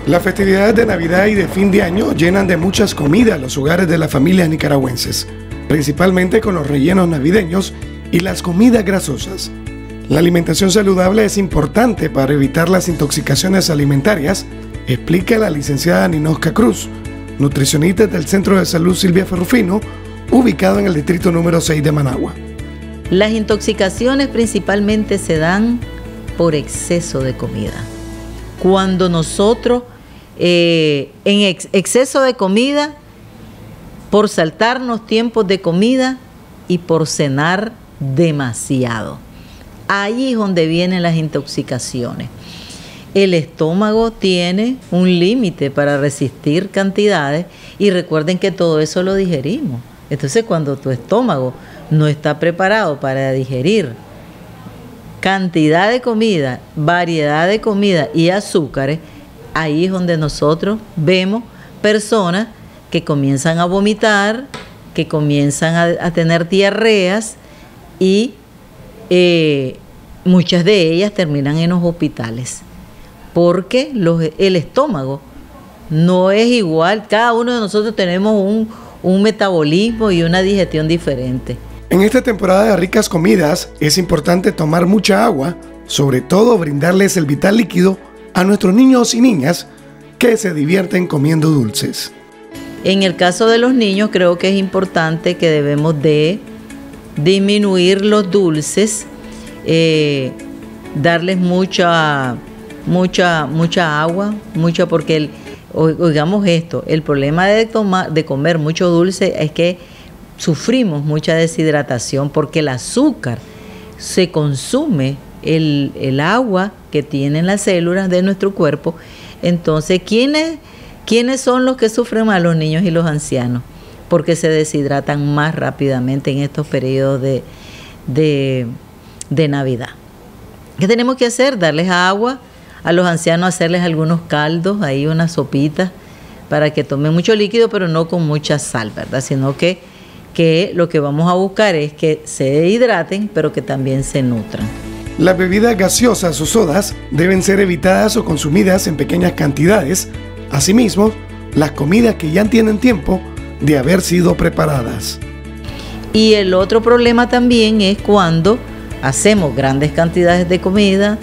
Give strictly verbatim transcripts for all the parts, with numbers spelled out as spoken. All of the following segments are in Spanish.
Las festividades de Navidad y de fin de año llenan de muchas comidas los hogares de las familias nicaragüenses, principalmente con los rellenos navideños y las comidas grasosas. La alimentación saludable es importante para evitar las intoxicaciones alimentarias, explica la licenciada Ninosca Cruz, nutricionista del Centro de Salud Silvia Ferrufino, ubicado en el distrito número seis de Managua. Las intoxicaciones principalmente se dan por exceso de comida. Cuando nosotros eh, en ex exceso de comida, por saltarnos tiempos de comida y por cenar demasiado. Ahí es donde vienen las intoxicaciones. El estómago tiene un límite para resistir cantidades y recuerden que todo eso lo digerimos. Entonces, cuando tu estómago no está preparado para digerir cantidad de comida, variedad de comida y azúcares, ahí es donde nosotros vemos personas que comienzan a vomitar, que comienzan a, a tener diarreas y eh, muchas de ellas terminan en los hospitales porque los, el estómago no es igual. Cada uno de nosotros tenemos un, un metabolismo y una digestión diferente. En esta temporada de ricas comidas es importante tomar mucha agua, sobre todo brindarles el vital líquido a nuestros niños y niñas que se divierten comiendo dulces. En el caso de los niños creo que es importante que debemos de disminuir los dulces, eh, darles mucha, mucha, mucha agua, mucha porque el, oigamos esto, el problema de, tomar, de comer mucho dulce es que sufrimos mucha deshidratación porque el azúcar se consume el, el agua que tienen las células de nuestro cuerpo. Entonces, ¿quiénes, ¿quiénes son los que sufren más? Los niños y los ancianos, porque se deshidratan más rápidamente en estos periodos de, de, de Navidad. ¿Qué tenemos que hacer? Darles agua, a los ancianos hacerles algunos caldos, ahí unas sopitas, para que tomen mucho líquido, pero no con mucha sal, ¿verdad? Sino que que lo que vamos a buscar es que se hidraten, pero que también se nutran. Las bebidas gaseosas o sodas deben ser evitadas o consumidas en pequeñas cantidades. Asimismo, las comidas que ya tienen tiempo de haber sido preparadas. Y el otro problema también es cuando hacemos grandes cantidades de comida,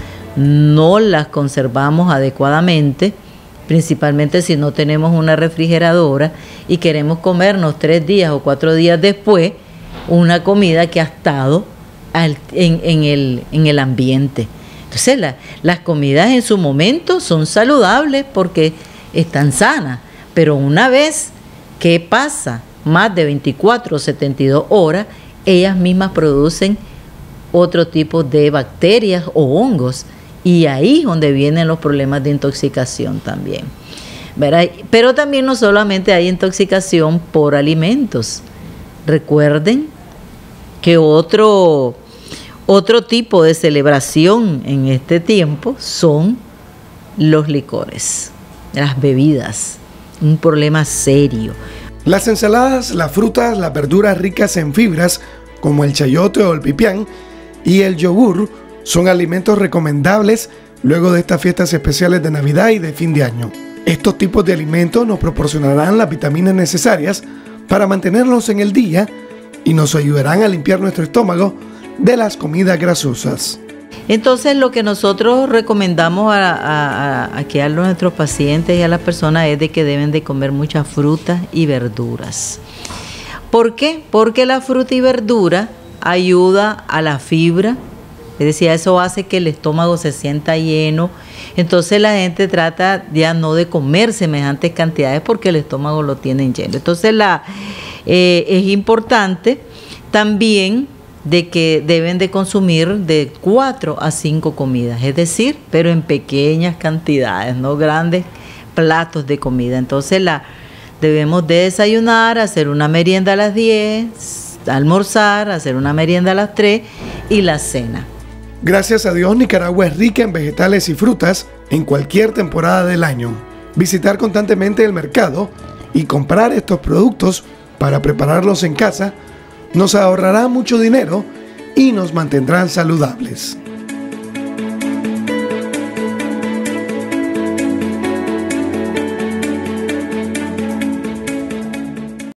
no las conservamos adecuadamente, principalmente si no tenemos una refrigeradora y queremos comernos tres días o cuatro días después una comida que ha estado al, en, en, el, en el ambiente. Entonces la, las comidas en su momento son saludables porque están sanas, pero una vez que pasa más de veinticuatro o setenta y dos horas, ellas mismas producen otro tipo de bacterias o hongos. Y ahí es donde vienen los problemas de intoxicación también, ¿verdad? Pero también no solamente hay intoxicación por alimentos. Recuerden que otro, otro tipo de celebración en este tiempo son los licores, las bebidas, un problema serio. Las ensaladas, las frutas, las verduras ricas en fibras, como el chayote o el pipián, y el yogur, son alimentos recomendables luego de estas fiestas especiales de Navidad y de fin de año. Estos tipos de alimentos nos proporcionarán las vitaminas necesarias para mantenernos en el día y nos ayudarán a limpiar nuestro estómago de las comidas grasosas. Entonces, lo que nosotros recomendamos a, a, a, a que a nuestros pacientes y a las personas es de que deben de comer muchas frutas y verduras. ¿Por qué? Porque la fruta y verdura ayuda a la fibra. Es decir, eso hace que el estómago se sienta lleno. Entonces la gente trata ya no de comer semejantes cantidades porque el estómago lo tienen lleno. Entonces la, eh, es importante también de que deben de consumir de cuatro a cinco comidas. Es decir, pero en pequeñas cantidades, no grandes platos de comida. Entonces la, debemos de desayunar, hacer una merienda a las diez, almorzar, hacer una merienda a las tres y la cena. Gracias a Dios, Nicaragua es rica en vegetales y frutas en cualquier temporada del año. Visitar constantemente el mercado y comprar estos productos para prepararlos en casa nos ahorrará mucho dinero y nos mantendrán saludables.